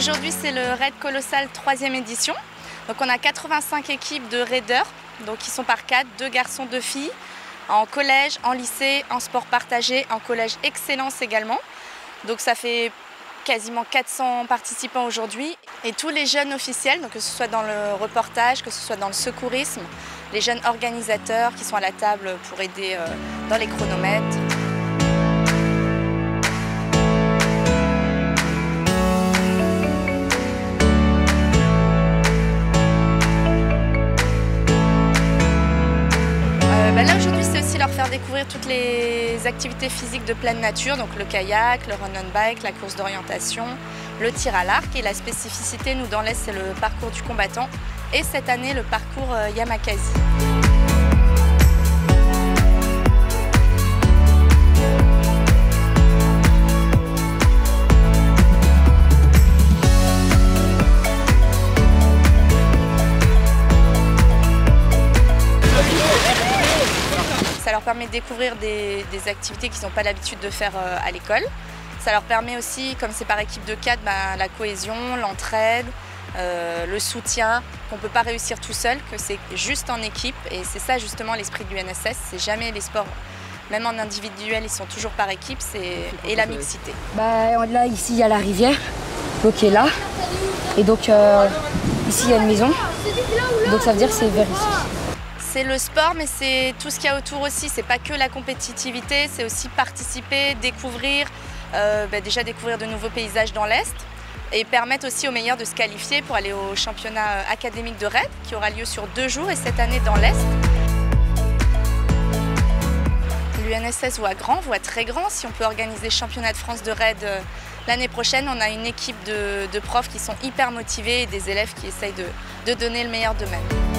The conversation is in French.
Aujourd'hui, c'est le Raid Colossal 3e édition. Donc on a 85 équipes de raiders, donc qui sont par 4, 2 garçons, 2 filles, en collège, en lycée, en sport partagé, en collège excellence également. Donc ça fait quasiment 400 participants aujourd'hui. Et tous les jeunes officiels, donc que ce soit dans le reportage, que ce soit dans le secourisme, les jeunes organisateurs qui sont à la table pour aider dans les chronomètres. Là aujourd'hui, c'est aussi leur faire découvrir toutes les activités physiques de pleine nature, donc le kayak, le run on bike, la course d'orientation, le tir à l'arc. Et la spécificité, nous dans l'Est, c'est le parcours du combattant et cette année le parcours Yamakasi. Ça leur permet de découvrir des activités qu'ils n'ont pas l'habitude de faire à l'école. Ça leur permet aussi, comme c'est par équipe de 4, la cohésion, l'entraide, le soutien, qu'on ne peut pas réussir tout seul, que c'est juste en équipe. Et c'est ça justement l'esprit du NSS, c'est jamais les sports, même en individuel, ils sont toujours par équipe, et la mixité. Là, ici, il y a la rivière, l'eau qui est là. Et donc, ici, il y a une maison. Donc ça veut dire que c'est vers ici. C'est le sport, mais c'est tout ce qu'il y a autour aussi. C'est pas que la compétitivité, c'est aussi participer, découvrir, déjà découvrir de nouveaux paysages dans l'Est et permettre aussi aux meilleurs de se qualifier pour aller au championnat académique de raid qui aura lieu sur 2 jours et cette année dans l'Est. L'UNSS voit grand, voit très grand. Si on peut organiser le championnat de France de raid l'année prochaine, on a une équipe de profs qui sont hyper motivés et des élèves qui essayent de donner le meilleur d'eux-mêmes.